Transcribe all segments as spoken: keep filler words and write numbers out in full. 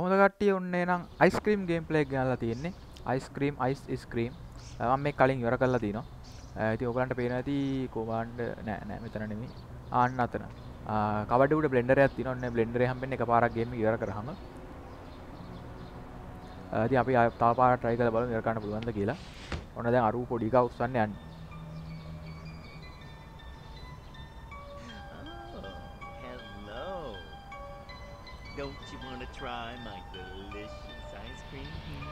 කොහොමද කට්ටිය ඔන්නේ නම් අයිස්ක්‍රීම් ගේම් ප්ලේ එක ගෙනල්ලා තියෙන්නේ. අයිස්ක්‍රීම් අයිස් ස්ක්‍රීම් මම මේ කලින් ඉවර කරලා තිනවා. ඉතින් ඔයගලන්ට පේනවා ඇති කොමාන්ඩ් නෑ නෑ මෙතන නෙමෙයි. ආන්න අතන. කවඩ උඩ බ්ලෙන්ඩර් එකක් තියෙනවා. ඔන්න බ්ලෙන්ඩර් එක හම්බෙන්නේ එකපාරක් ගේම් එක ඉවර කරාම. ඉතින් අපි තව පාරක් try කරලා බලමු ඉවර කරන්න පුළුවන්ද කියලා. ඔන්න දැන් අරු පොඩි එකා උස්සන්න යන්නේ. Don't you want to try my delicious ice cream?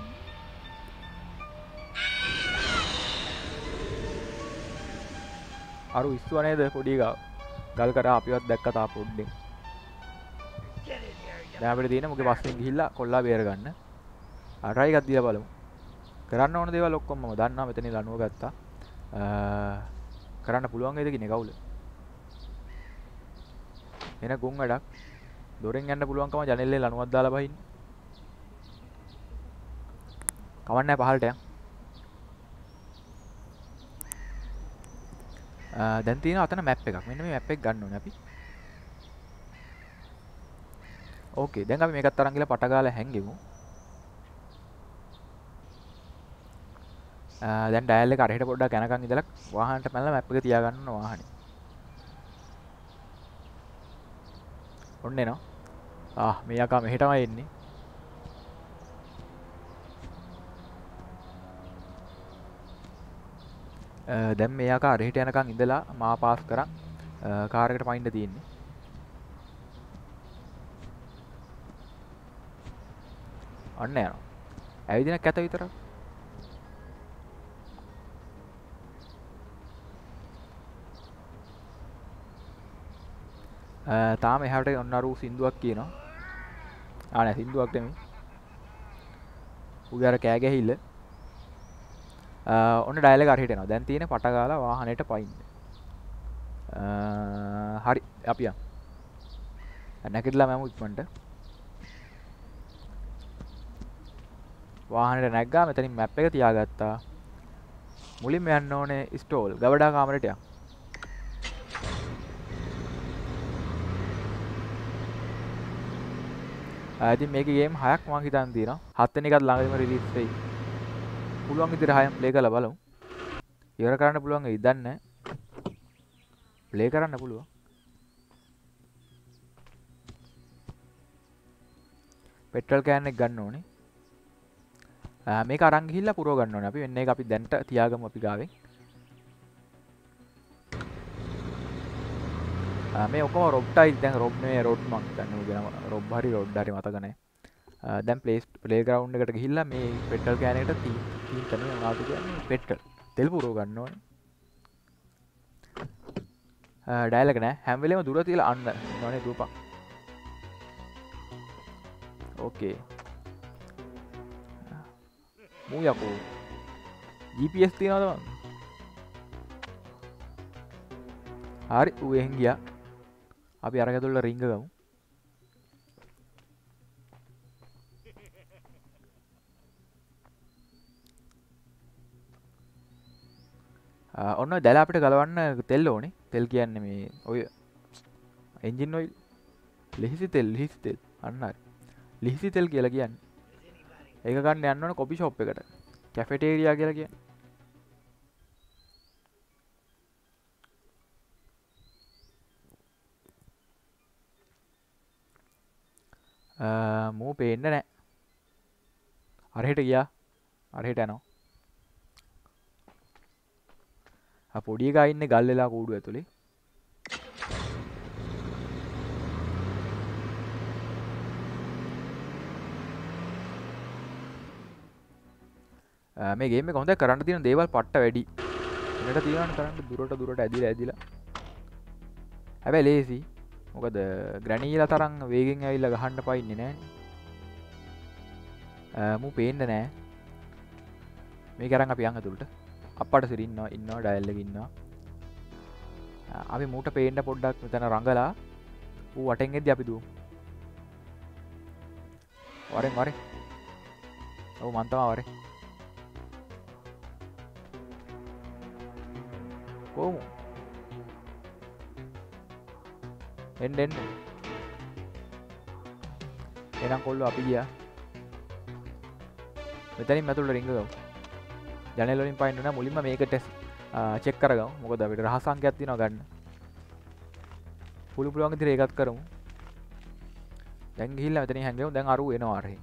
අරු ඉස්සුව නේද පොඩි එකා. ගල් කරා අපිවත් දැක්ක තා පොඩ්ඩෙන්. දැන් අපිට තියෙන්නේ මුගේ පස්සෙන් ගිහිල්ලා කොල්ලා බේර ගන්න. ආ try එකක් දීලා බලමු. කරන්න ඕන දේවල් ඔක්කොම මම දන්නවා මෙතනින් ලණුව ගත්තා. කරන්න පුළුවන් වේද කියන්නේ කවුල. එන ගොන් වැඩක්. දොරෙන් යන්න පුළුවන්කම ජනෙල්ලේ ලණුවක් දාලා බහින්න. කවන්නේ පහලට යන්. දැන් තියෙනවා අතන මැප් එකක්. මෙන්න මේ මැප් එක ගන්න ඕනේ අපි. ඕකේ දැන් අපි මේකත් අරන් ගිහලා පට ගාලා හැංගෙමු. දැන් ඩයල් එක අරහෙට පොඩ්ඩක් යනකම් ඉඳලා වාහනට පැනලා මැප් එක තියාගන්න ඕන වාහනේ. ඔන්න එනවා. ආ මේ යකා මෙහෙ තමයි එන්නේ. දැන් මේ යකා අරහෙට යනකම් ඉඳලා මා පාස් කරන් කාර් එකට පයින්න තියෙන්නේ. අන්න යනවා. ඇවිදින කැත විතරක්. තාම එහාට ඔන්න අර සින්දුවක් කියනවා. ආ නෑ සින්දුවක් නෙමෙයි. උගේ අර කෑ ගැහිල්ල. ඔන්න ඩයල් එක අරහෙට එනවා. දැන් තියෙන්නේ පට ගාලා වාහනේට පයින්න. හරි අපි යන්. නැගිටලා මම ඉක්මනට. වාහනේට නැග්ගා මෙතනින් මැප් එක තියාගත්තා. මුලින්ම යන්න ඕනේ ස්ටෝල්. ගවඩා කාමරේට යන්. ඉතින් මේකේ ගේම් හයක් මම හිතන් තියෙනවා. හත් වෙනි එකත් ළඟදීම රිලීස් වෙයි. පුළුවන් විදිහට හයම ප්ලේ කරලා බලමු. ඉවර කරන්න පුළුවන් වෙයිද දන්නේ නැහැ. ප්ලේ කරන්න පුළුවන්. පෙට්‍රල් කෑන් එක ගන්න ඕනේ. මේක අරන් ගිහිල්ලා පුරව ගන්න ඕනේ. අපි වෙන එක අපි දැන්ට තියාගමු අපි ගාවෙන්. මේ ඔක්කොම රොබ්ටයි දැන් රොබ් නෙමෙයි රොඩ් මං හිතන්නේ උගේ නම රොබ් හරි රොඩ් හරි මතක නැහැ. දැන් ප්ලේ ප්ලේ ග්‍රවුන්ඩ් එකට ගිහිල්ලා මේ පෙට්‍රල් කෑන් එකට තීන් තීන් තමයි මොනවද කියන්නේ පෙට්‍රල් තෙල් පුරව ගන්න ඕනේ. ඩයල් එක නෑ හැම වෙලේම දුර තියලා අන්න නෝනේ දුවපන්. ඕකේ. මූ යකෝ. ජී පී එස් තියනවද මන්? හරි ඌ එහෙන් ගියා. අපි අර ගැතුල්ල රිංග ගමු. ඔන්න දැල අපිට ගලවන්න තෙල් ඕනේ. තෙල් කියන්නේ මේ ඔය එන්ජින් ඔයිල්. ලිහිසි තෙල් ලිහිසි තෙල් අන්න හරි. ලිහිසි තෙල් කියලා කියන්නේ. ඒක ගන්න යන්න ඕනේ කොපි ෂොප් එකට. කැෆෙටේරියා කියලා කියන්නේ. මූ පේන්න නෑ. අරහෙට ගියා. අරහෙට යනවා. ආ පොඩි එකා ඉන්නේ ගල් වෙලා කූඩු ඇතුලේ. මේ ගේම් එක හොඳයි කරන්න තියෙන දේවල් පට්ට වැඩි. එන්නට තියවන්න කරන්න දුරට දුරට ඇදිලා ඇදිලා. හැබැයි ලේසි. මොකද ග්‍රැනීලා තරම් වේගෙන් ඇවිල්ලා ගහන්න පයින්නේ නෑනේ. මූ පේන්න නෑ. මේක අරන් අපි යන් ඇතුළට. අප්පට සිරි ඉන්නවා ඉන්නවා ඩයල් එකේ ඉන්නවා. අපි මූට පේන්න පොඩ්ඩක් මෙතන රඟලා ඌ වටෙන් එද්දි අපි දුවමු. වරෙන් වරෙන්. ඔව් මන් තමයි වරෙන්. කොහොම? එන්න එන්න. එහෙනම් කොල්ලෝ අපි ගියා. මෙතනින් මැතුළට රිංග ගමු. ජනෙල් වලින් පයින්න නෑ මුලින්ම මේක ටෙස්ට් චෙක් කරගමු. මොකද අපිට රහස් අංකයක් තියෙනවා ගන්න. පුළු පුළුවන් විදිහට ඒකත් කරමු. දැන් ගිහිල්ලා මෙතනින් හැංගෙමු. දැන් අරු එනවා අරහෙන්.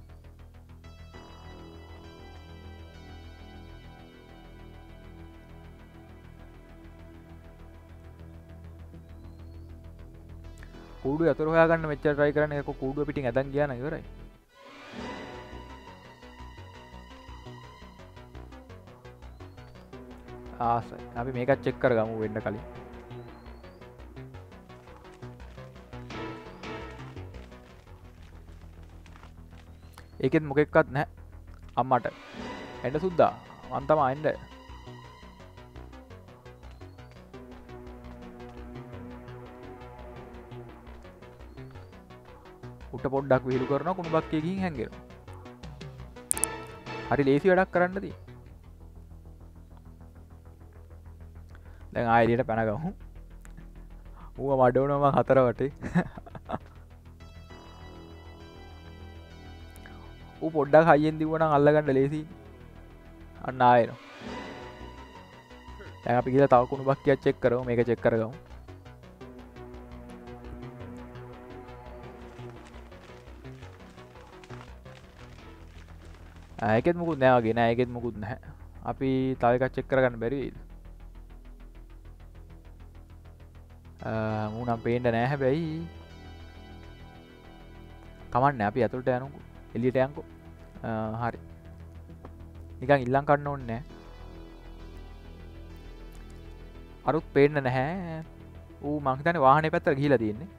කූඩුව අතර හොයාගන්න මෙච්චර try කරන්නේ ඒක කූඩුව පිටින් ඇදන් ගියා නම් ඉවරයි. ආසයි. අපි මේකත් චෙක් කරගමු වෙන්න කලින්. ඒකෙත් මොකෙක්වත් නැහැ. අම්මට. එන්න සුද්දා. මං තමයි එන්න. උට පොඩ්ඩක් විහිළු කරනවා කුණු බක්කේ ගිහින් හැංගෙනවා. හරි ලේසි වැඩක් කරන්න තියෙන්නේ. දැන් ආයෙ එළියට පැන ගමු. ඌව මඩවනවා මං හතර වටේ. ඌ පොඩ්ඩක් හයියෙන් දිව්වනම් අල්ලගන්න ලේසි. අන්න ආයෙනවා. දැන් අපි ගිහලා තව කුණු බක්කියක් චෙක් කරමු. මේක චෙක් කරගමු. ඒකෙත් මුකුත් නෑ වගේ නෑ ඒකෙත් මුකුත් නැහැ. අපි තව එකක් චෙක් කරගන්න බැරි වෙයිද? අ මූ නම් පේන්න නෑ හැබැයි. කමන්නේ අපි ඇතුළට යනකො. එළියට යන්කො. හරි. නිකන් ඉල්ලම් ගන්න ඕනේ නෑ. අරුත් පේන්න නැහැ. ඌ මං හිතන්නේ වාහනේ පැත්තට ගිහිලා තියෙන්නේ.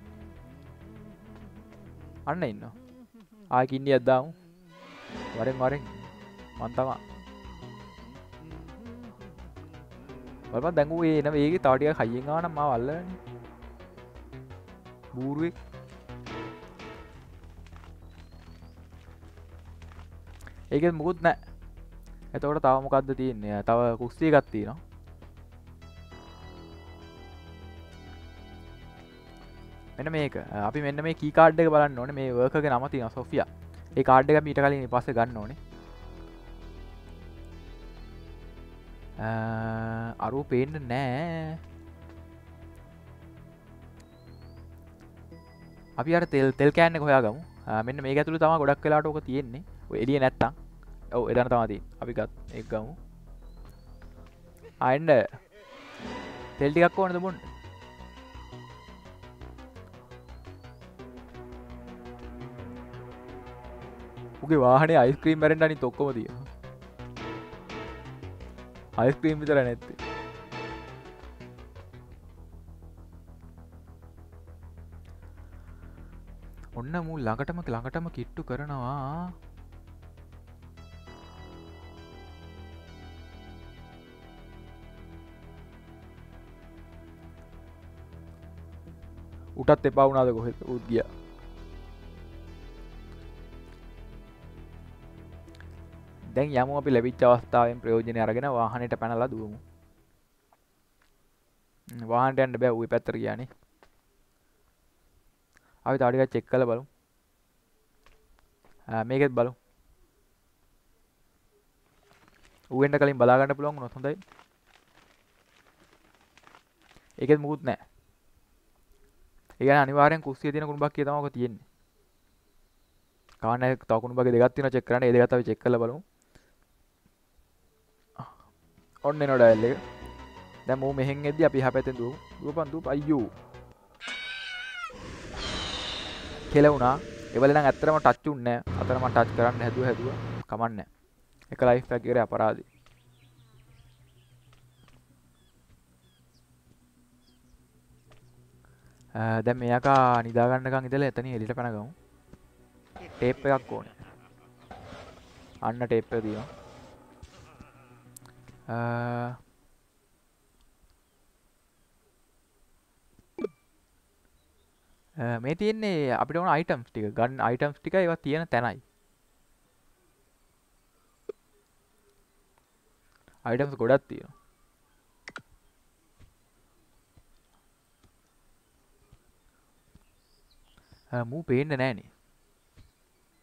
අන්න ඉන්නවා. ආයෙ කින්නියක් දාමු. වරෙන් වරෙන් මන් තමා බලපන් දැන් ඌ එන වේගේ තව ටිකක් හයියෙන් ආවනම් මාව අල්ලන්නේ බූරුවෙක්. ඒකෙත් මුකුත් නැහැ. එතකොට තව මොකද්ද තියෙන්නේ? තව කුස්සිය එකක් තියෙනවා. මෙන්න මේක. අපි මෙන්න මේ කී කාඩ් එක බලන්න ඕනේ. මේ වර්කර්ගේ නම තියෙනවා සොෆියා. ඒ කාඩ් එක මීට කලින් පස්සේ ගන්න ඕනේ. අරු පේන්න නෑ. අපි අර තෙල් තෙල් කෑන් එක හොයාගමු. මෙන්න මේක ඇතුළේ තමයි ගොඩක් වෙලාවට ඕක තියෙන්නේ. ඔය එළිය නැත්තම්. ඔව් එතන තමයි තියෙන්නේ. අපි ගත් ඒක ගමු. ආයෙන්න තෙල් ටිකක් ඕනද බොන්න? උගේ වාහනේ අයිස්ක්‍රීම් මැරෙන්න අනිත් ඔක්කොම තියෙනවා. අයිස්ක්‍රීම් විතර නැත්තේ. ඔන්න මූ ළඟටම ළඟටම කිට්ටු කරනවා. උටත් එපා වුණාද කොහෙද උත් ගියා. දැන් යමු අපි ලැබිච්ච අවස්ථාවෙන් ප්‍රයෝජනය අරගෙන වාහනේට පැනලා දුවමු. වාහනට යන්න බෑ ඌ ඒ පැත්තට ගියානේ. අපි තව ටිකක් චෙක් කරලා බලමු. ආ මේකෙත් බලමු. ඌ එන්න කලින් බලා ගන්න පුළුවන් වුණොත් හොඳයි. ඒකෙත් මුකුත් නැහැ. ඒ කියන්නේ අනිවාර්යෙන් කුස්සියේ තියෙන කුණු බක්කිය තමයි ඔක තියෙන්නේ. කවන්නේ තව කුණු බක්කිය දෙකක් තියෙනවා චෙක් කරන්න. ඒ දෙකත් අපි චෙක් කරලා බලමු. ඔන්න එනවා ඩයල් එක. දැන් මූ මෙහෙන් එද්දි අපි එහා පැත්තෙන් දුවමු. දුවපන් දුවපන් අයියෝ. කෙලවුණා. ඒවල නම් ඇත්තටම ටච් උන්නේ නැහැ. අතන මම ටච් කරන්න හැදුවා හැදුවා. කමන්නේ නැහැ. එක ලයිෆ් පැක් එකේ අපරාධي. දැන් මෙයාකා නිදා ගන්නකම් ඉඳලා එතනින් එළියට පැන ගමු. ටේප් එකක් ඕනේ. අන්න ටේප් එක තියෙනවා. මේ තියෙන්නේ අපිට ඕන අයිටම්ස් ටික. ගන් අයිටම්ස් ටික ඒවා තියෙන තැනයි. අයිටම්ස් ගොඩක් තියෙනවා. මූ පේන්නේ නැහනේ.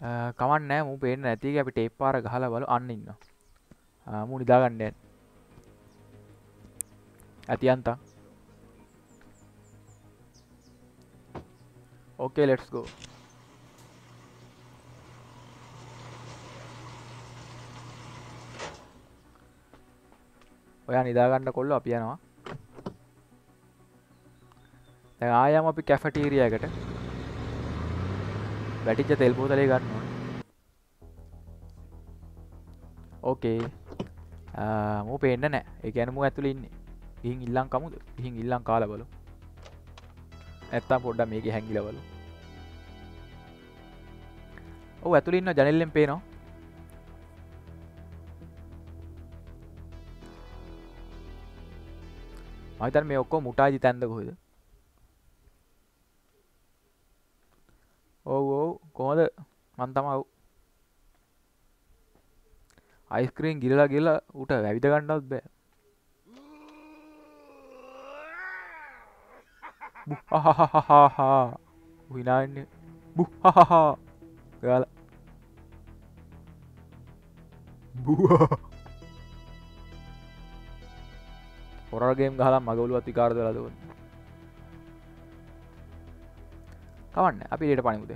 කමන්න නෑ මූ පේන්න නැති අපි ටේප් පාර ගහලා බලු අන්න ඉන්නවා මූ නිදාගන්න යන්න ඇති යන්තම් ඕකේ ලෙට්ස් ගෝ ඔයා නිදාගන්න කොල්ලෝ අපි යනවා දැන් ආයම අපි කැෆටීරියා එකට වැටිච්ච තෙල් බෝතලේ ගන්න ඕනේ ඕකේ මූ පේන්න නෑ ඒ කියන්නේ මූ ඇතුලේ ඉන්නේ ගිහින් ඉල්ලන් කමුද ගිහින් ඉල්ලන් කාලා බලමු නැත්තම් පොඩ්ඩක් මේකේ හැංගිලා බලමු ඔව් ඇතුලේ ඉන්න ජනෙල්ලෙන් පේනවා මම හිතන්නේ මේ ඔක්කොම මුටාජි තැන්ද කොහෙද ඔව් ඔව් කොහොමද මං තමයි ඔව් අයිස්ක්‍රීම් ගිරලා ගිරලා ඌට වැවිද ගන්නවත් බෑ බුහහහහහා උිනාන්නේ බුහහහා ගාලා බුහා හොරර් ගේම් ගහලා මගේ ඔළුවත් විකාර දාලා දුන්න කවන්න අපි ඊට පණිමුද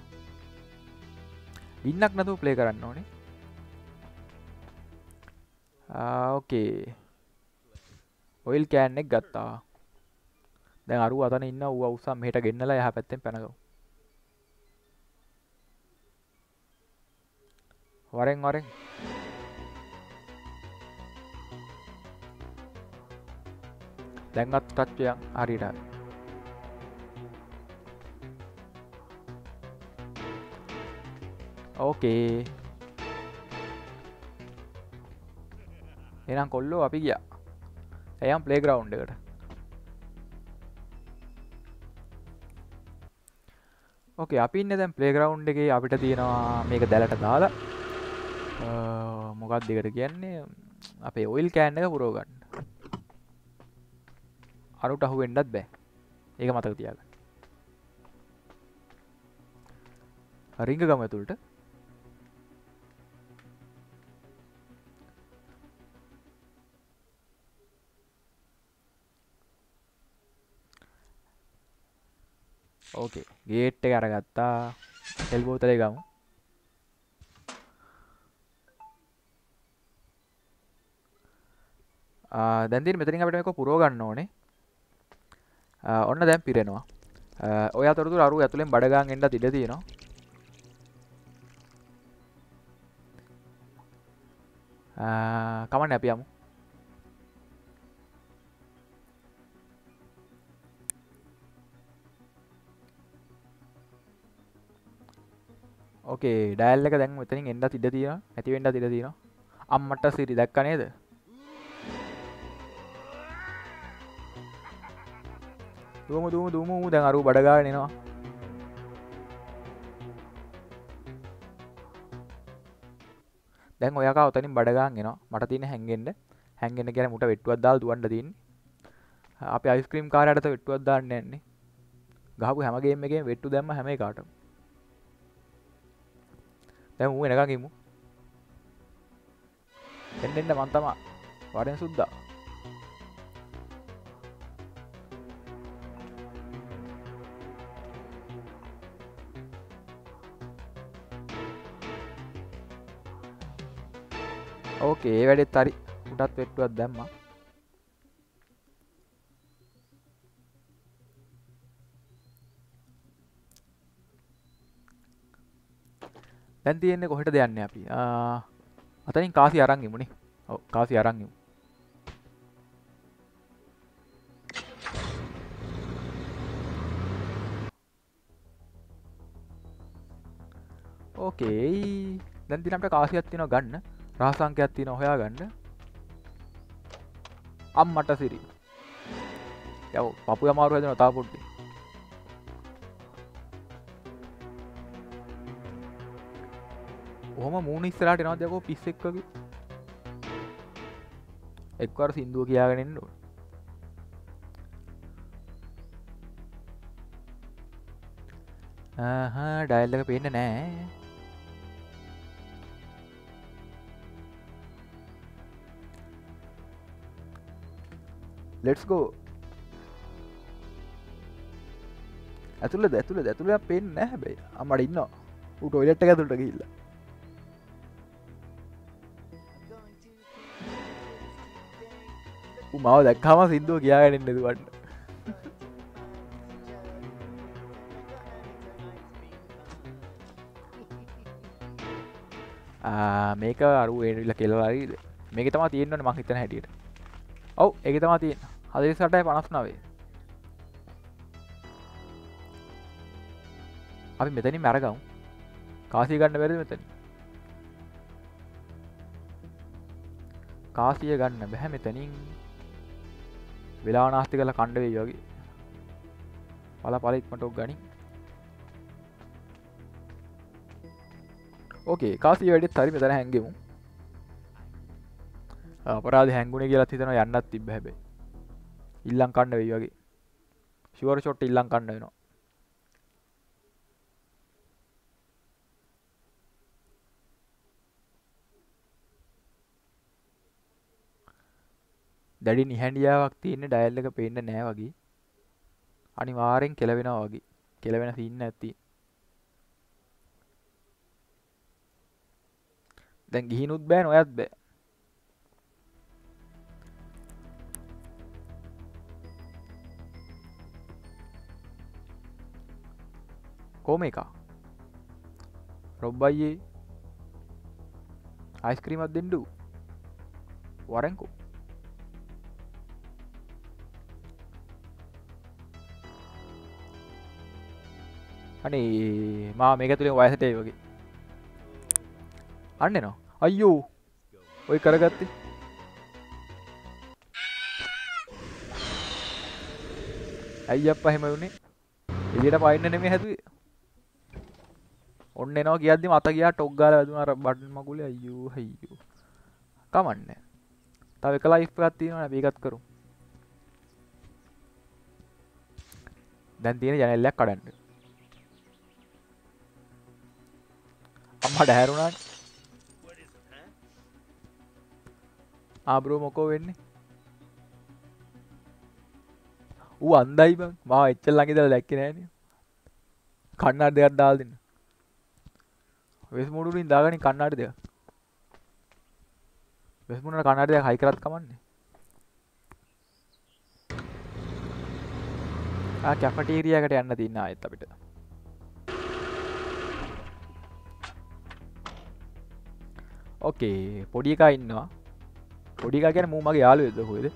වින්නක් නැතුව ප්ලේ කරන්න ඕනේ ආ ඕකේ ඔයිල් කෑන් එක ගත්තා දැන් අරුව අතන ඉන්න ඌව උස්සන් මෙහෙට ගෙන්නලා එහා පැත්තෙන් පැනගමු වරෙන් වරෙන් දැන්වත් ටච් එකක් හරියට හරි ඕකේ එහෙනම් කොල්ලෝ අපි ගියා එයම් ප්ලේග්‍රවුන්ඩ් එකට ඕකේ අපි ඉන්නේ දැන් ප්ලේග්‍රවුන්ඩ් එකේ අපිට තියෙනවා මේක දැලට දාලා මොකක්ද එකට කියන්නේ අපේ ඔයිල් කෑන් එක පුරව ගන්න අරුට අහු වෙන්නත් බෑ ඒක මතක තියාගන්න රිංග ගම ඇතුළට ඕකේ ගේට් එක අරගත්තා තෙල් බෝතලේ ගමු දැන් තියෙන මෙතනින් අපිට මේක පුරව ගන්න ඕනේ ඔන්න දැන් පිරෙනවා ඔය අතරතුර අරු ඇතුලෙන් බඩ ගන්න එන්නත් ඉඩ තියෙනවා කමන්නේ අපි යමු ඕකේ ඩයල් එක දැන් මෙතනින් එන්නත් ඉඩ තියෙනවා නැති වෙන්නත් ඉඩ තියෙනවා අම්මට සිරි දැක්ක නේද දුමු දුමු දුමු දැන් අරු බඩ ගාගෙන එනවා දැන් ඔයා කා උතනින් බඩ ගාගෙන එනවා මට තියෙන හැංගෙන්න හැංගෙන්න කියන්නේ මුට වෙට්ටුවක් දාලා දුවන්න තියෙන්නේ අපි අයිස්ක්‍රීම් කාර්යයට වෙට්ටුවක් දාන්න යන්නේ ගහපු හැම ගේම් එකේම වෙට්ටු දැම්ම හැම එකටම දැන් මූ එනකන් ඉමු එන්න එන්න මං තමා වරෙන් සුද්දා ඕකේ ඒ වැඩෙත් හරි උටත් වෙට්ටුවක් දැම්මා දැන් තියෙන්නේ කොහෙටද යන්නේ අපි අතනින් කාසි අරන් ඉමුනේ ඔව් කාසි අරන් ඉමු ඕකේ දැන් තියෙන අපිට කාසියක් තියෙනවා ගන්න රහස් අංකයක් තියෙනවා හොයාගන්න අම්මට සිරි යව් පපු අමාරු හැදෙනවා තා පොඩ්ඩේ ඔහොම මූණ ඉස්සරහට එනවද යකෝ පිස්සෙක් වගේ එක්වර සින්දුව කියාගෙන ඉන්න ඕන ආහා ඩයල් එක පේන්නේ නැහැ let's go. ඇතුළද ඇතුළද ඇතුළේ පේන්නේ නැහැ හැබැයි අම්මට ඉන්නවා ඌ ටොයිලට් එක ඇතුළට ගිහිල්ලා ඌ මාව දැක්කම සින්දුව කියාගෙන ඉන්න දුවන්න ආ මේක අරු එනිලා කියලා හරිද මේක තමයි තියෙන්නේ මං හිතන හැටියට ඔව් ඒක තමයි තියෙන්නේ හතළිස් අටයි පනස් නවය අපි මෙතනින් මැරගමු කාසිය ගන්න බැරිද මෙතන කාසිය ගන්න බැහැ මෙතනින් වෙලාව නාස්ති කරලා කණ්ඩ වෙයි වගේ පළ පළ ඉක්මනට ඔක් ගනි ඕකේ කාසිය වැඩිත් හරි මෙතන හැංගෙමු අපරාධ හැංගුණේ කියලා හිතනවා යන්නත් තිබ්බ හැබැයි ඉල්ලන් කන්න වෙයි වගේ ෂුවර් ෂොට් ඉල්ලන් කන්න වෙනවා දැඩි නිහැඬියාවක් තියෙන ඩයල් එක පේන්න නෑ වගේ අනිවාර්යෙන් කෙලවෙනවා වගේ කෙලවෙන සීන් නැති දැන් ගිහිනුත් බෑ නොයත් බෑ කොම එක රොබ්බයියේ අයිස්ක්‍රීමක් දෙන්නු වරෙන්කෝ අනේ මා මේක තුලින් වයසට ඒ වගේ අන්න එනවා අයියෝ ඔය කරගත්තේ අයියප්පා එහෙම වුනේ එළියට පයින්න නෙමෙයි හැදුවේ ඔන්න එනවා කියද්දිම අත ගියා ටොක් ගාලා වැදුනා අර බටන් මගුලේ අයියෝ අයියෝ කමන්නේ තව එක ලයිෆ් එකක් තියෙනවා නේ මේකත් කරමු දැන් තියෙන ජනේලයක් කඩන්න අම්මට හැරුණානේ ආ බ්‍රෝ මොකෝ වෙන්නේ ඌ අන්දයි බං මාව එච්චර ළඟ ඉඳලා දැක්කේ නෑනේ කන්නාඩි දෙකක් දාලා දෙන්න වෙස් මුඩුලින් දාගනින් කන්නාඩි දෙකක් වෙස් මුඩුන කන්නාඩි දෙකක් හයි කරත් කමන්නේ ආ කැෆටීරියා එකට යන්න තියෙන ආයෙත් අපිට ඕකේ පොඩි එකා ඉන්නවා පොඩි එකා කියන්නේ මූ මගේ යාළුවෙක්ද කොහෙද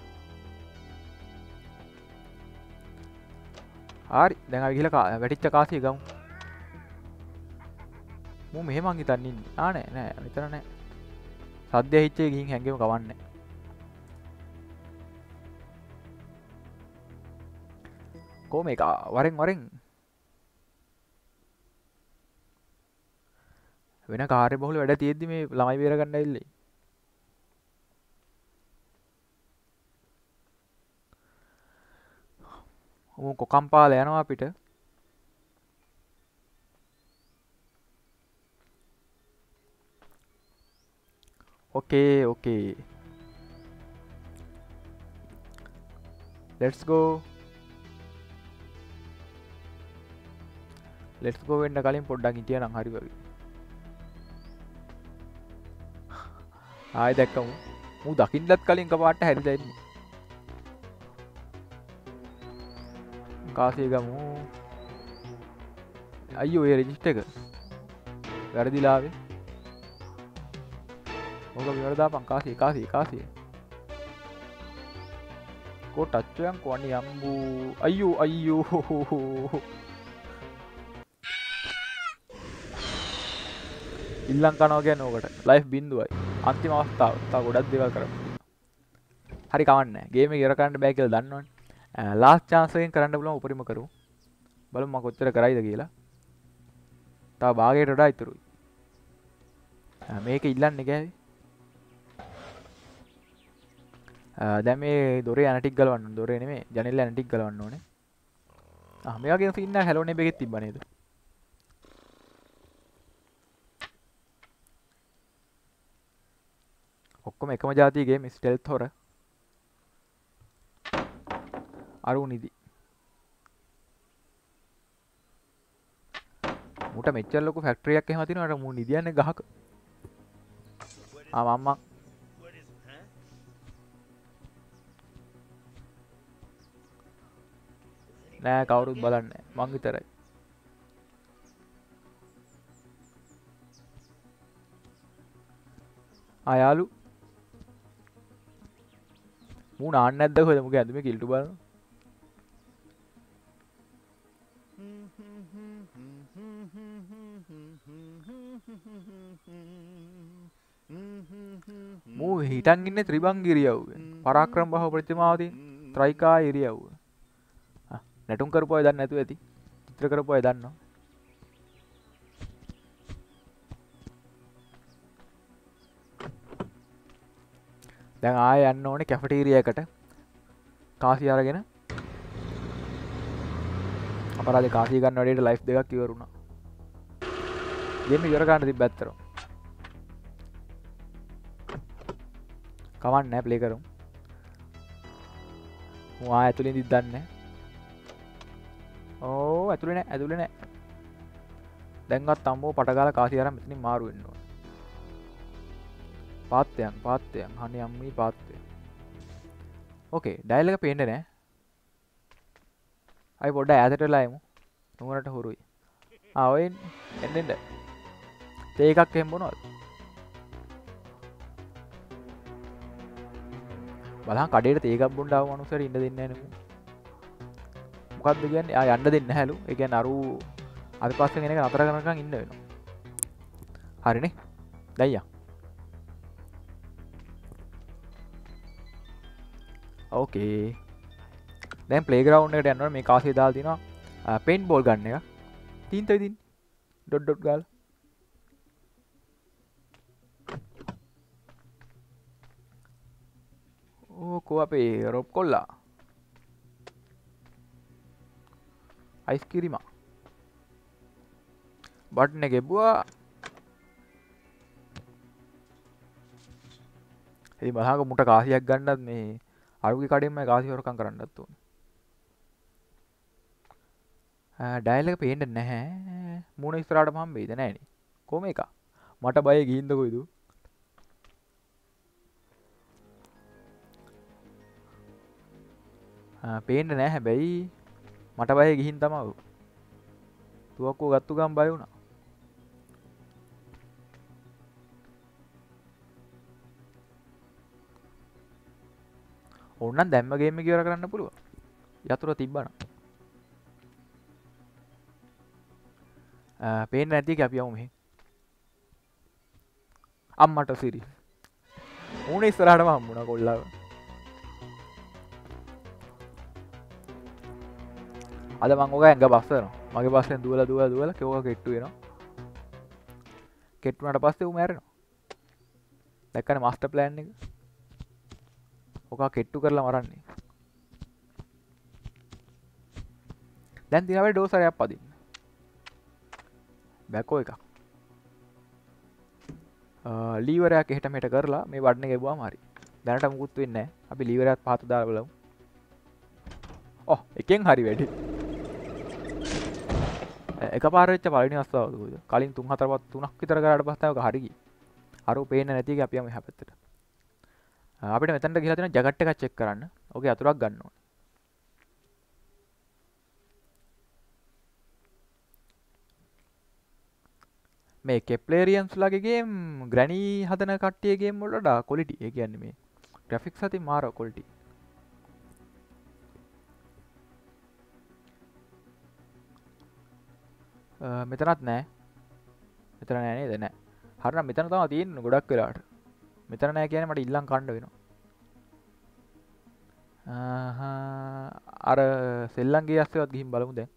හරි දැන් අපි ගිහලා වැටිච්ච කාසිය ගමු මූ මෙහෙම හිතන් ඉන්නේ ආ නෑ නෑ මෙතන නෑ සද්දය හිච්චේ ගිහින් හැංගෙම කවන්නේ කොහොම එක වරෙන් වරෙන් වෙන කාර්ය බහුල වැඩ තියෙද්දි මේ ළමයි බේර ගන්න ඇවිල්ලා මූ කොකම්පාල යනවා අපිට okay okay let's go let's go වෙන්න කලින් පොඩ්ඩක් හිටියා නම් හරි වගේ ආයෙ දැක්කමු මූ දකින්නත් කලින් කපාට හැරිලා ඉන්නේ කාසිය ගමු අයියෝ ඒ රෙජිස්ටර් එක වැරදිලා ආවේ ඕක විවර දාපන් කාසිය කාසිය කාසිය කෝ ටච්චයන් කොණි යම්බු අයියෝ අයියෝ ඉල්ලන් කනවා කියන්නේ ඕකට ලයිෆ් බින්දුවයි අන්තිම අවස්ථාව තව ගොඩක් දේවල් කරමු හරි කවන්නේ ගේම එක ඉවර කරන්න බෑ කියලා දන්නවනේ ලාස්ට් chance එකෙන් කරන්න පුළුවන් උපරිම කරමු බලමු මම කොච්චර කරයිද කියලා තව භාගයට වඩා ඉතුරුයි මේක ඉල්ලන්නේ ගෑවි දැන් මේ දොරේ ඇනටික් ගලවන්න දොරේ නෙමෙයි ජනෙල් ඇනටික් ගලවන්න ඕනේ ආ මේ වගේ සීන් එක හැලෝ නෙබ් එකෙත් තිබ්බා නේද ඔක්කොම එකම જાතිය ගේම් ස්ටෙල්ත් හොර අරු නිදි. මුට මෙච්චර ලොකු ෆැක්ටරි එකක් එහෙම තියෙනවට මූ නිදියන්නේ ගහක. ආ මම්මා What is huh? නෑ කවුරුත් බලන්නේ නැහැ. මං විතරයි. ආ යාළු මූ නාන්න නැද්ද කොහෙද මුගේ ඇඳුමේ කිල්ටු බලන්න. මූ හිටන් ඉන්නේ ත්‍රිබංග ඉරියව්වේ. පරාක්‍රම බහුව ප්‍රතිමාව තියෙන ත්‍රිකා ඉරියව්ව. ආ නැටුම් කරපු අය දන්නේ නැතුව ඇති. චිත්‍ර කරපු අය දන්නවා. දැන් ආයෙ යන්න ඕනේ කැෆටීරියා එකට. කාසි අරගෙන. අපරාධේ කාසි ගන්න වැඩේට ලයිෆ් දෙකක් ඉවර වුණා. ගේම් ඉවර ගන්න තිබ්බ ඇත්තටම. කවන්න නැහැ ප්ලේ කරමු. මම ආයෙ ඇතුලේ ඉඳිත් දන්නේ නැහැ. ඕ ඇතුලේ නැහැ ඇතුලේ නැහැ. දැන්වත් අම්මෝ පටගාලා කාසි අරන් මෙතනින් මාරු වෙන්න ඕනේ. පාත්තයන් පාත්තයන් අනේ අම්මී පාත්තය. ඕකේ ඩයල් එක පේන්නේ නැහැ. අයි පොඩ්ඩක් ඈතට වෙලා යමු. නුවරට හුරුයි. ආ ඔය එන්න එන්න. තේ එකක් එහෙම බොනවද? බලහන් කඩේට තේ එකක් බොන්න ආව මනුස්සයෙක් ඉන්න දෙන්නේ නැහැ නේ. මොකද්ද කියන්නේ? ආ යන්න දෙන්නේ නැහැලු. ඒ කියන්නේ අරු අද පස්සේ කෙනෙක් නතර කරනකම් ඉන්න වෙනවා. හරිනේ. දැන් යන්න. ඕකේ දැන් ප්ලේග්‍රවුන්ඩ් එකට යන්න ඕනේ. මේ කාසිය දාලා තිනවා පේන්ට් බෝල් ගන්න එක. තීන්ත විදින් ඩොට් ඩොට් ගාලා. ඕකෝ අපේ රොබ් කොල්ලා. අයිස් කිරීම. බටන් එක ගෙබුවා. ඉතින් බලහක මුට කාසියක් ගන්නත් මේ අරුගේ කඩෙන්ම කාසි හොරකම් කරන්නත් ඕනේ. ඩයල් එක පේන්නේ නැහැ. මූණ ඉස්සරහටම හම්බෙයිද නැහනේ. කොහොම එක? මට බය ගිහින්ද කොයිද? ආ පේන්නේ නැහැ හැබැයි මට බය ගිහින් තමයි. තුවක්කුව ගත්තු ගමන් බය වුණා. ඕන්නම් දැම්ම ගේම් එක ඉවර කරන්න පුළුවන්. යතුරු තිබ්බනම්. ආ පේන්නේ නැති එක අපි යමු මෙහෙ. අම්මට සිරි. ඌනේ ඉස්සරහටම හම්බුණා කොල්ලාව. අද මං ඔක ඇඟ බස් කරනවා. මගේ බස්සෙන් දුවලා දුවලා දුවලා කෙවක කෙට්ටු වෙනවා. කෙට්ටු වුණාට පස්සේ ඌ මැරෙනවා. දැක්කනේ මාස්ටර් ප්ලෑන් එක. ඔක කෙට්ටු කරලා මරන්නේ. දැන් දිනවල ඩෝසරයක් පදින්න. බැකෝ එකක්. ලීවරයක් එහෙට මෙහෙට කරලා මේ බටන් එක ගෙවුවාම හරි. දැනට මුකුත් වෙන්නේ නැහැ. අපි ලීවරයක් පහත දාලා බලමු. ඔව් එකෙන් හරි වැඩි. එකපාර වෙච්ච පළවෙනි අවස්ථාවද කොයිද? කලින් තුන් හතර පහ තුනක් විතර කරාට පස්සේ ඔක හරි ගියේ. අරෝ පේන්නේ නැති එක අපි යමු එහා පැත්තට. අපිට මෙතනට ගිහලා තියෙන ජැකට් එකක් චෙක් කරන්න. ඔකේ අතුරක් ගන්න ඕනේ. මේ කෙප්ලේරියන්ස් ලගේ ගේම් ග්‍රැනී හදන කට්ටිය ගේම් වලට වඩා ක්වොලිටි. ඒ කියන්නේ මේ ග්‍රැෆික්ස් අතින් මාර ක්වොලිටි. මෙතනත් නෑ. මෙතන නෑ නේද? නෑ. හරිනම් මෙතන තමයි තියෙන්නේ ගොඩක් වෙලාවට. මෙතන නෑ කියන්නේ මට ඉල්ලන් කන්න වෙනවා. අර සෙල්ලම්ගේ ඇස්සෙවත් ගිහින් බලමු දැන්.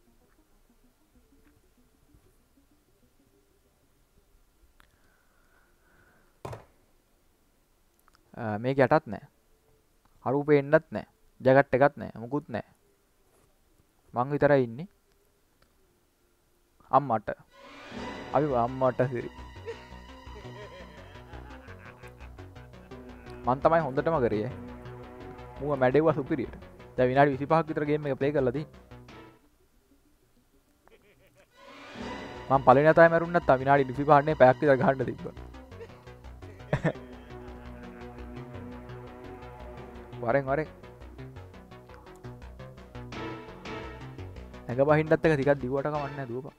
මේක යටත් නෑ. අරු පේන්නත් නෑ. ජැකට් එකත් නෑ. මොකුත් නෑ. මං විතරයි ඉන්නේ. අම්මට. අපි අම්මට සිරි. මං තමයි හොඳටම කරේ. මුව මැඩෙව්වා සුපිරියට. දැන් විනාඩි විසිපහක් විතර ගේම් එක ප්ලේ කරලා තියෙන්නේ. මම පළවෙනි අතයි මරුන්නේ නැත්තම් විනාඩි විසිපහක් නේ පැයක් විතර ගහන්න තිබ්බා. වරෙන් වරෙන් නැග බහින්නත් එක ටිකක් දිගුවට කමන්නේ නැහැ දුවපන්.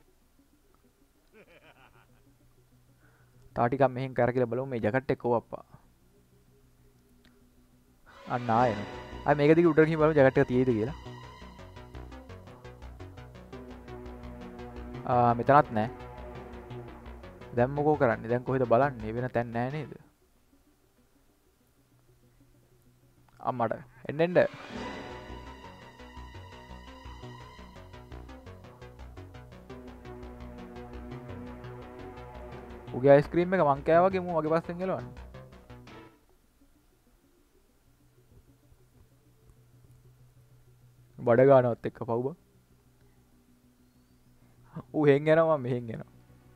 තා ටිකක් මෙහෙන් කරකිලා බලමු මේ ජැකට් එක කොවප්පා. අන්න ආයෙන. අය මේක දිගේ උඩට ගිහින් බලමු ජැකට් එක තියෙයිද කියලා. ආ මෙතනත් නැහැ. දැන් මොකෝ කරන්නේ? දැන් කොහෙද බලන්නේ? වෙන තැන් නැහැ නේද? අම්මට එන්න එන්න. උගේ අයිස්ක්‍රීම් එක මං කෑවා වගේ මූ වගේ පස්සෙන් ගලවන්නේ. බඩ ගන්නවත් එක්ක පව් බා. ඌ හෙන් යනවා මම මෙහෙන් යනවා.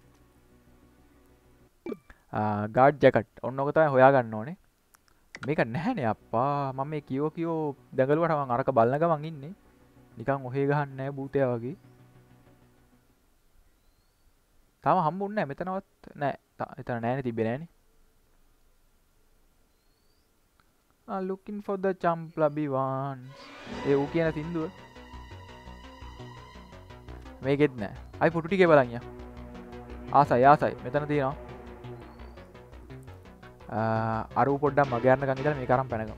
ආ ගාඩ් ජැකට් ඔන්න ඔක තමයි හොයාගන්න ඕනේ. මේක නැහැනේ අප්පා මම මේ කියෝ කියෝ දඟලුවට මං අරක බලන ගමන් ඉන්නේ. නිකන් ඔහේ ගහන්නේ නැහැ භූතයා වගේ. තාම හම්බුන්නේ නැහැ මෙතනවත් නැහැ. එතන නැහැනේ තිබ්බේ නැහැනේ. Ah looking for the Champlabi ones. ඒ ඌ කියන සින්දුව. මේකෙත් නැහැ. අයි ෆොටෝ ටිකේ බලන් යා. ආසයි ආසයි මෙතන තියෙනවා. ආ අර ඌ පොඩ්ඩක් මග යන්නකන් ඉඳලා මේක අරන් පැනගමු.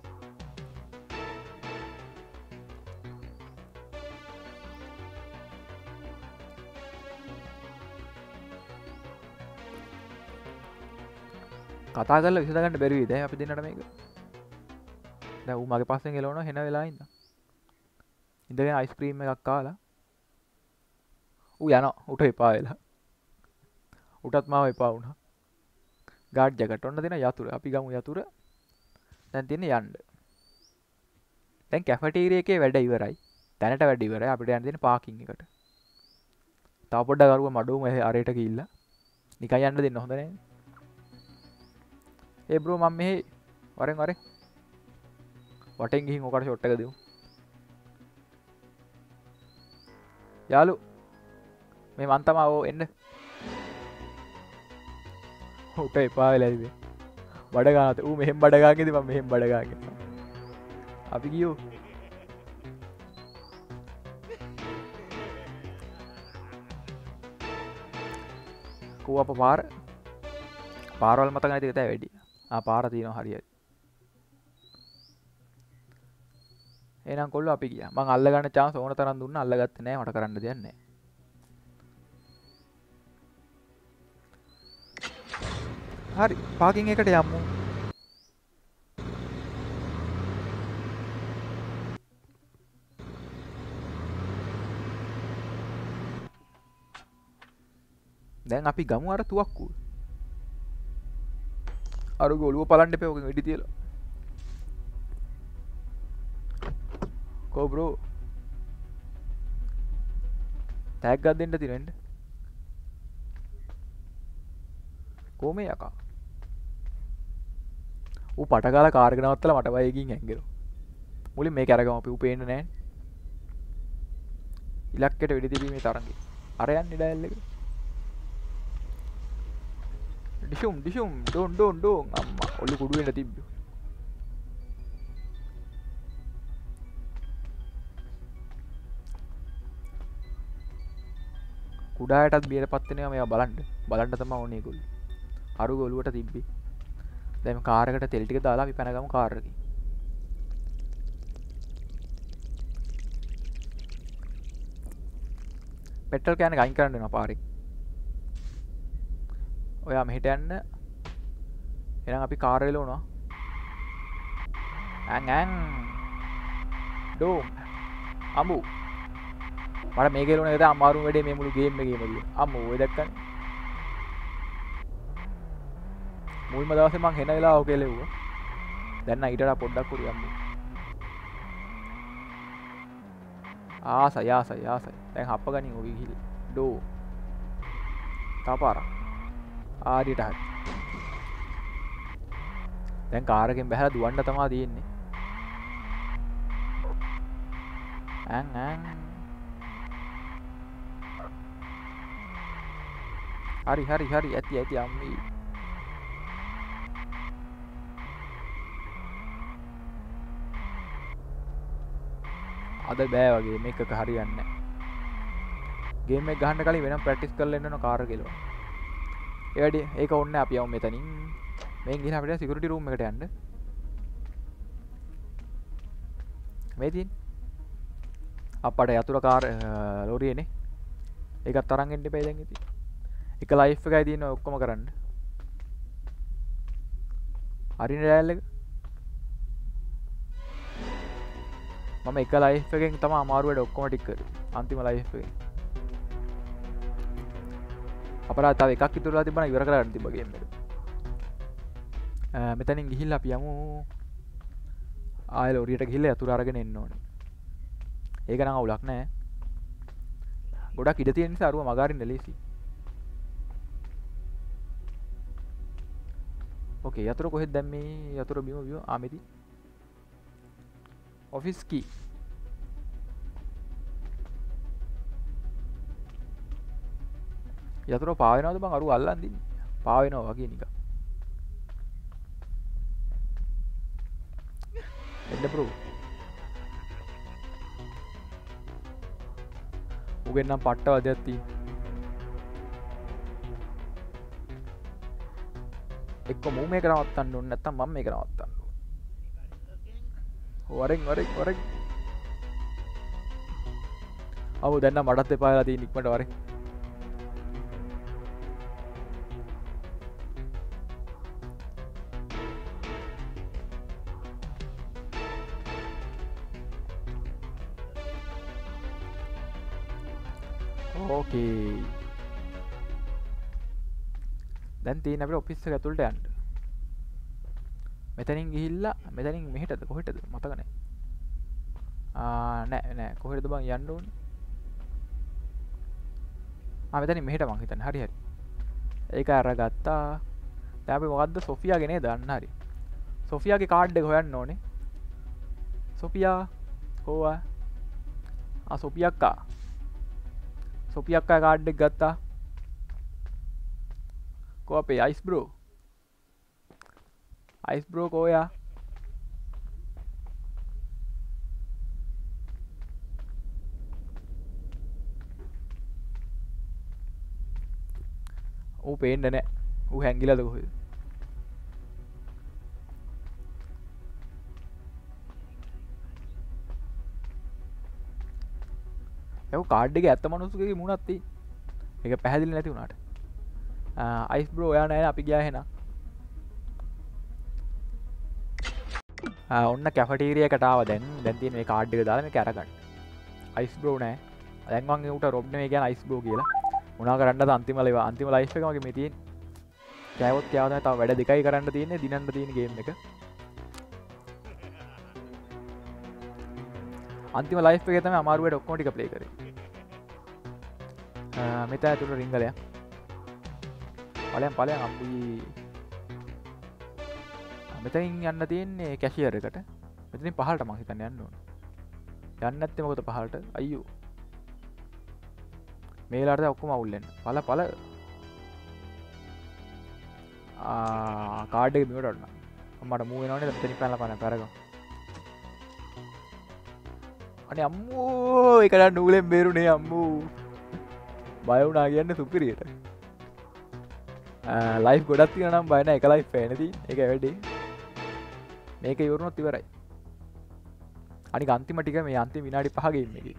කතා කරලා විසඳ ගන්න බැරි වෙයිද අපි දෙන්නට මේක? දැන් ඌ මගේ පස්සෙන් එළවනවා හෙන වෙලා ඉඳන්. ඉඳගෙන අයිස්ක්‍රීම් එකක් කාලා. ඌ යනවා උට එපා වෙලා. උටත් මාව එපා වුණා. ගාඩ් ජැකට් ඔන්න දෙන යතුරු. අපි ගමු යතුර. දැන් තියන්නේ යන්න. දැන් කැෆටීරියා එකේ වැඩ ඉවරයි. දැනට වැඩ ඉවරයි. අපිට යන්න දෙන්නේ පාකින් එකට. තව පොඩ්ඩක් අරුව මඩුවම අරේට ගිහිල්ලා. නිකන් යන්න දෙන්න හොඳ නැහැ. ඒ බ්‍රෝ මම මෙහි වරෙන් වරෙන් වටෙන් ගිහින් ඔකට ෂොට් එක දෙමු. යාලු මේ මන් තමා ඕ එන්න. උට එපා වෙලා ඉතින්. බඩ ගන්නත් ඌ මෙහෙන් බඩ ගාගෙද මම මෙහෙන් බඩ ගාගෙන. අපි ගියෝ. කෝ අප පාර පාරවල් මතක නැති එක තමයි වැඩි. ආ පාර තියෙනවා හරියට. එහෙනම් කොල්ලෝ අපි ගියා. මං අල්ල ගන්න chance ඕන තරම් දුන්නා අල්ලගත්තේ නැහැ. මට කරන්න දෙයක් නැහැ. හරි පාකින් එකට යමු. දැන් අපි ගමු අර තුවක්කුව. අර ගොළුව පලන්න එපා ඔකෙන් වෙඩි තියලා. කෝ බ්‍රෝ ටැග් එකක් දෙන්න තියෙන එන්න. කොහොමද යකා? ඌ පටකාලා කාර් එක නවත්තලා මට වයකින් ඇංගෙනවා. මුලින් මේක අරගමු අපි ඌ පේන්නේ නැහැ. ඉලක්කයට වෙඩි තිබීමේ තරංගේ. අර යන්නේ ඩයල් එක. ඩිෂුම් ඩිෂුම් ඩෝන් ඩෝන් ඩෝන් අම්මා ඔලු කුඩු වෙන්න තිබ්බේ. කුඩායටත් බියටපත් වෙනවා මේවා බලන්න. බලන්න තමයි ඕනේ ඒගොල්ලෝ. අරු ගොළුවට තිබ්බේ. දැන් මේ කාර් එකට තෙල් ටික දාලා අපි පැනගමු කාර් එකේ. පෙට්‍රල් කෑන එක අයින් කරන්න වෙනවා පාරේ. ඔයා මෙහෙට යන්න. එහෙනම් අපි කාර් වල උනවා. ඈන් ඈන්. ඩෝම්. අමු. මට මේකේ ලෝන එක අමාරුම වැඩේ මේ මුළු ගේම් එකේම දින. අම්මෝ ඔය දැක්කනේ. මුල්ම දවසේ මං හෙන වෙලා ඔක එලෙව්වා. දැන් නම් ඊටට පොඩ්ඩක් උරු යම්මු. ආසයි ආසයි ආසයි. දැන් හප්ප ගනින් ඔය ගිහිල්ලා. ඩෝ. තාපාරා. ආරියට හරි. දැන් කාර් එකෙන් බහලා දුවන්න තමයි තියෙන්නේ. ඈන් ඈන් හරි හරි හරි ඇති ඇති අම්මී අද බෑ වගේ මේකක හරියන්නේ නැහැ ගේම් එක ගහන්න කලින් වෙනම ප්‍රැක්ටිස් කරලා ඉන්න ඕන කාර් ගලවන්න ඒ වැඩි ඒක ඕනේ අපි යමු මෙතනින් මෙන් ගිහින් අපිට සිකියුරිටි රූම් එකට යන්න මේ තියෙන අප්පට යතුරු කාර් ලෝරියනේ ඒකත් තරන් එන්න එපා දැන් ඉතින් එක ලයිෆ් එකයි තියෙන ඔක්කොම කරන්න හරිනේ ඩයල් එක මම එක ලයිෆ් එකෙන් තමයි අමාරු වැඩ ඔක්කොම ටික කරේ අන්තිම ලයිෆ් එකෙන් අපරාධ තව එකක් ඉතුරුලා තිබ්බනම් ඉවර කරගන්න තිබ්බ ගේම් එක මෙතනින් ගිහිල්ලා අපි යමු ආයෙ ලෝරියට ගිහිල්ලා යතුරු අරගෙන එන්න ඕනේ ඒක නම් අවුලක් නෑ ගොඩක් ඉඩ තියෙන නිසා අරුව මගාරින්න ලේසි ඕකේ යතුරු කොහෙද දැම්මේ යතුරු බිම බිම ආ මෙති ඔෆිස් කී යතුරු පාවෙනවද බං අරුව අල්ලන් දින්නේ පාවෙනවා වගේ නිකන් එන්න බ්‍රෝ උගෙන් නම් පට්ට වදයක් තියෙන එක්ක මූ මේක නවත්තන්න ඕනේ නැත්නම් මම මේක නවත්තන්න ඕනේ වරෙන් වරෙන් වරෙන් අවු දැන් නම් මටත් එපා වෙලා තියෙන ඉක්මනට වරෙන් ඕකේ දැන් තියෙන අපිට ඔෆිස් එක ඇතුළට යන්න මෙතනින් ගිහිල්ලා මෙතනින් මෙහෙටද කොහෙටද මතක නැහැ ආ නෑ නෑ කොහෙටද බං යන්න ඕනේ ආ මෙතනින් මෙහෙට මං හිතන්නේ හරි හරි ඒක අරගත්තා දැන් අපි මොකද්ද සොෆියාගේ නේද අන්න හරි සොෆියාගේ කාඩ් එක හොයන්න ඕනේ සොෆියා කොහොවා ආ සොෆියක්කා සොෆියක්කා කාඩ් එක ගත්තා को पे आइस ब्रो आइस ब्रो को या वो पेन ने वो हैंगिला तो कोई वो कार्ड के ඇත්ත මනුස්සයෙකුගේ මුණක් තියෙයි. ඒක පැහැදිලි නැති වුණාට. අයිස් බ්‍රෝ ඔයා නෑ අපි ගියා එහෙනම්. ආ ඔන්න කැෆටීරියා එකට ආවා දැන්. දැන් තියෙන මේ කාඩ් එක දාලා මේක අරගන්න. අයිස් බ්‍රෝ නෑ. දැන් මං උට රොබ් නෙමෙයි කියන්නේ අයිස් බ්‍රෝ කියලා. මොනවා කරන්නද අන්තිම ලයිව් අන්තිම ලයිෆ් එක මගේ මේ තියෙන්නේ. කෑවොත් කෑව තමයි තව වැඩ දෙකයි කරන්න තියෙන්නේ දිනන්න තියෙන ගේම් එක. අන්තිම ලයිෆ් එකේ තමයි අමාරු වැඩ ඔක්කොම ටික ප්ලේ කරේ. ආ මෙතන ඇතුළේ රින්ගලයක්. පලයන් පලයන් අම්බුයි. මෙතනින් යන්න තියෙන්නේ කැෂියර් එකට. මෙතනින් පහළට මං හිතන්නේ යන්න ඕන. යන්න නැත්තේ මොකද පහළට? අයියෝ. මේලාට ඔක්කොම අවුල් වෙන්න. පල පල. ආ කාඩ් එක බිමට වටනවා. මට මූව් වෙනවනේ මෙතනින් පැනලා පන කරගමු. අනේ අම්මෝ ඒකට නූලෙන් බේරුනේ අම්මෝ. බය වුණා කියන්නේ සුපිරියට. ලයිෆ් ගොඩක් තියෙනවා නම් බය නැහැ එක ලයිෆ් එක නැති. ඒක වැඩි. මේක ඉවරුනොත් ඉවරයි. අනික අන්තිම ටික මේ අන්තිම විනාඩි පහ ගේම් එකේ.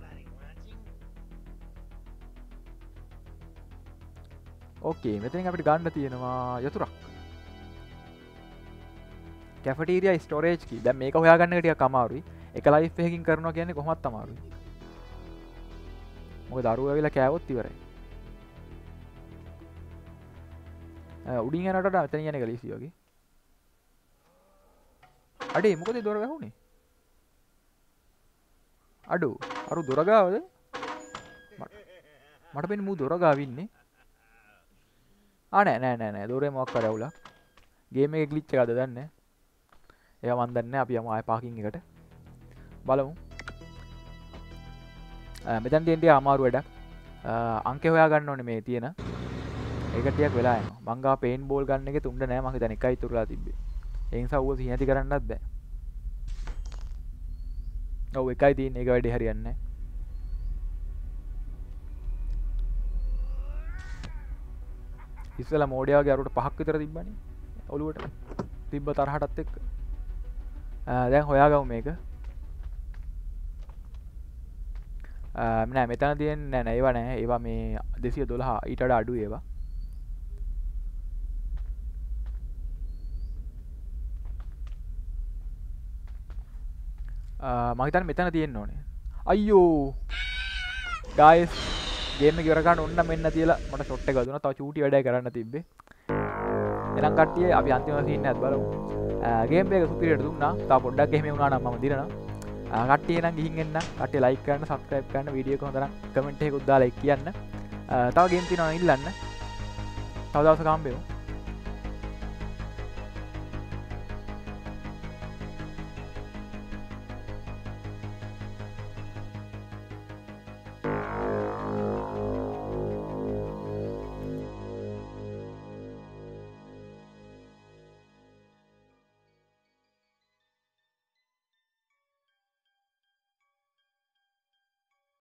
ඕකේ මෙතනින් අපිට ගන්න තියෙනවා යතුරක්. කැෆටීරියා ස්ටෝරේජ් කී. දැන් මේක හොයාගන්න එක ටිකක් අමාරුයි. එක ලයිෆ් එකකින් කරනවා කියන්නේ කොහොමවත් අමාරුයි. මොකද දරුවෝ ඇවිල්ලා කෑවොත් ඉවරයි. උඩින් යනට වඩා මෙතන යන එක ලීසි වගේ. අඩේ මොකද දොර වැහුනේ? අඩෝ අර දොර ගාවද? මට පෙන්නේ මූ දොර ගාව ඉන්නේ. ආ නෑ නෑ නෑ නෑ දොරේ මොකක් කර ඇවුලා. ගේම් එකේ ග්ලිච් එකක්ද දන්නේ නැහැ. ඒක මන් දන්නේ නැහැ. අපි යමු ආයෙ පාකින් එකට. බලමු. මෙතන් තියෙන්ට අමාරු වැඩක් අංක හොයා ගන්න ඕනේ මේ තියෙන ඒකටියක් වෙලා යනවා මංගා පේන් බෝල් ගන්න එක තුන්ඩ නෑ මං හිතන්නේ එකයි තුරලා තිබ්බේ ඒ නිසා ඌව සිහිනති කරන්නත් බෑ ඔව් එකයි තියෙන්නේ ඒක වැඩි හරියන්නේ නෑ ඉස්සෙල්ලා මෝඩයා වගේ අරුවට පහක් විතර තිබ්බනේ ඔළුවට තිබ්බ තරහටත් එක්ක දැන් හොයාගමු මේක නෑ මෙතන තියෙන්නේ නෑ ඒවා නෑ ඒවා මේ දෙසිය දොළහ ඊට වඩා අඩු ඒවා මම හිතන්නේ මෙතන තියෙන්න ඕනේ අයියෝ ගායිස් ගේම් එක ඉවර ගන්න ඕන නම් මෙන්න තියලා මට ෂොට් එක දුන්නා තව චූටි වැඩේ කරන්න තිබ්බේ එහෙනම් කට්ටිය අපි අන්තිම සීන් එකත් බලමු ගේම් එක සුපිරියට දුන්නා තව පොඩ්ඩක් එහෙම වුණා නම් මම දිනනවා කට්ටිය නම් ගිහින් එන්න කට්ටිය ලයික් කරන්න සබ්ස්ක්‍රයිබ් කරන්න වීඩියෝ එක හොඳ නම් කමෙන්ට් එකකුත් දාලා කියන්න තව ගේම් තියෙනවා නම් ඉල්ලන්න තව දවසක හම්බෙමු